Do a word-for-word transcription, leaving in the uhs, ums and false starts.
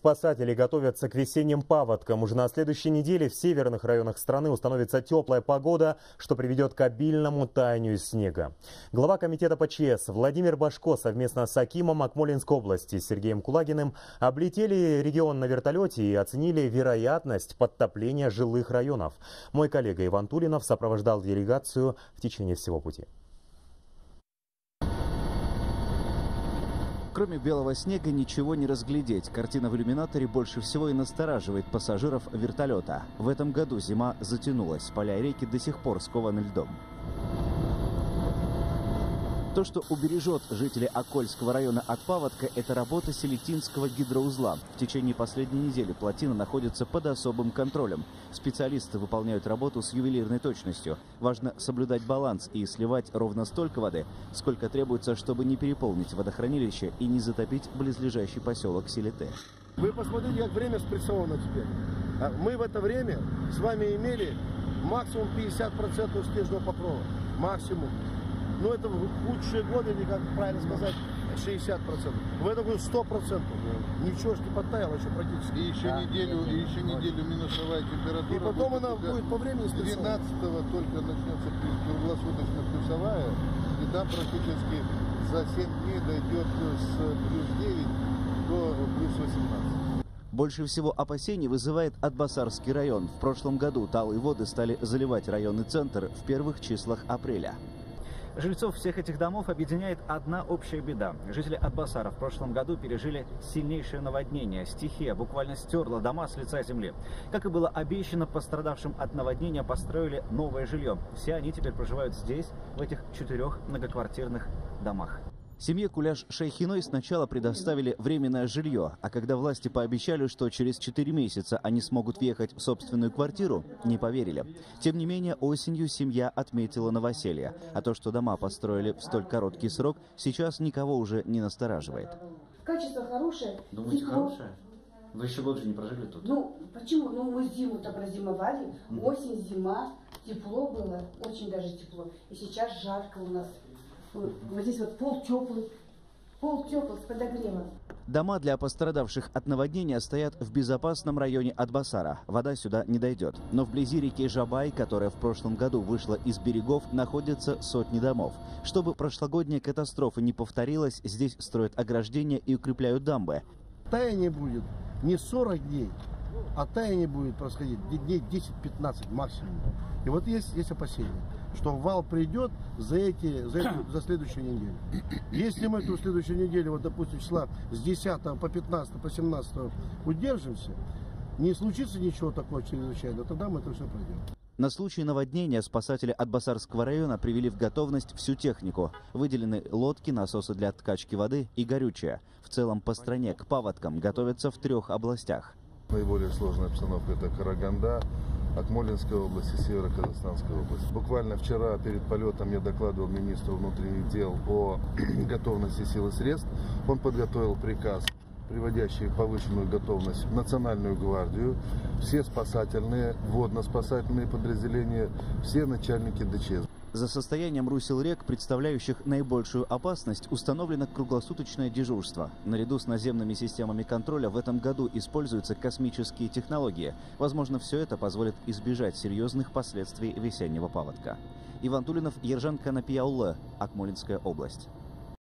Спасатели готовятся к весенним паводкам. Уже на следующей неделе в северных районах страны установится теплая погода, что приведет к обильному таянию снега. Глава комитета ПЧС Владимир Башко совместно с акимом Акмолинской области Сергеем Кулагиным облетели регион на вертолете и оценили вероятность подтопления жилых районов. Мой коллега Иван Тулинов сопровождал делегацию в течение всего пути. Кроме белого снега ничего не разглядеть. Картина в иллюминаторе больше всего и настораживает пассажиров вертолета. В этом году зима затянулась. Поля и реки до сих пор скованы льдом. То, что убережет жителей Окольского района от паводка, это работа Селитинского гидроузла. В течение последней недели плотина находится под особым контролем. Специалисты выполняют работу с ювелирной точностью. Важно соблюдать баланс и сливать ровно столько воды, сколько требуется, чтобы не переполнить водохранилище и не затопить близлежащий поселок Селите. Вы посмотрите, как время спрессовано теперь. Мы в это время с вами имели максимум пятьдесят процентов снежного покрова. Максимум. Но это в худшие годы, или, как правильно сказать, шестьдесят процентов. В этом году сто процентов. Ничего ж не подтаяло еще практически. И еще а, неделю, нет, и еще нет. неделю минусовая температура. И потом будет, она будет по времени спрессована. двенадцатого только начнется круглосуточно плюсовая. И там практически за семь дней дойдет с плюс девять до плюс восемнадцать. Больше всего опасений вызывает Атбасарский район. В прошлом году талые воды стали заливать районный центр в первых числах апреля. Жильцов всех этих домов объединяет одна общая беда. Жители Атбасара в прошлом году пережили сильнейшее наводнение. Стихия буквально стерла дома с лица земли. Как и было обещано, пострадавшим от наводнения построили новое жилье. Все они теперь проживают здесь, в этих четырех многоквартирных домах. Семье Куляш-Шайхиной сначала предоставили временное жилье, а когда власти пообещали, что через четыре месяца они смогут въехать в собственную квартиру, не поверили. Тем не менее, осенью семья отметила новоселье, а то, что дома построили в столь короткий срок, сейчас никого уже не настораживает. Качество хорошее. Думаете, хорошее? Вы еще год же не прожили тут? Ну, почему? Ну, мы зиму-то прозимовали, mm. осень, зима, тепло было, очень даже тепло. И сейчас жарко у нас. Вот здесь вот пол теплый, пол теплый, с подогревом. Дома для пострадавших от наводнения стоят в безопасном районе Атбасара. Вода сюда не дойдет. Но вблизи реки Жабай, которая в прошлом году вышла из берегов, находятся сотни домов. Чтобы прошлогодняя катастрофа не повторилась, здесь строят ограждения и укрепляют дамбы. Таяние будет не сорок дней, а таяние будет происходить дней десять-пятнадцать максимум. И вот есть, есть опасения, что вал придет за, эти, за, эту, за следующую неделю. Если мы эту следующую неделю, вот допустим, числа с десятого по пятнадцатое, по семнадцатое удержимся, не случится ничего такого чрезвычайного, тогда мы это все пройдем. На случай наводнения спасатели Атбасарского района привели в готовность всю технику. Выделены лодки, насосы для откачки воды и горючее. В целом по стране к паводкам готовятся в трех областях. Наиболее сложная обстановка — это Караганда, Акмолинская область и Северо-Казахстанская область. Буквально вчера перед полетом я докладывал министру внутренних дел о готовности сил и средств. Он подготовил приказ, приводящий повышенную готовность в Национальную гвардию, все спасательные, водно-спасательные подразделения, все начальники ДЧС. За состоянием русел рек, представляющих наибольшую опасность, установлено круглосуточное дежурство. Наряду с наземными системами контроля в этом году используются космические технологии. Возможно, все это позволит избежать серьезных последствий весеннего паводка. Иван Тулинов, Ержан Канапияуллы, Акмолинская область.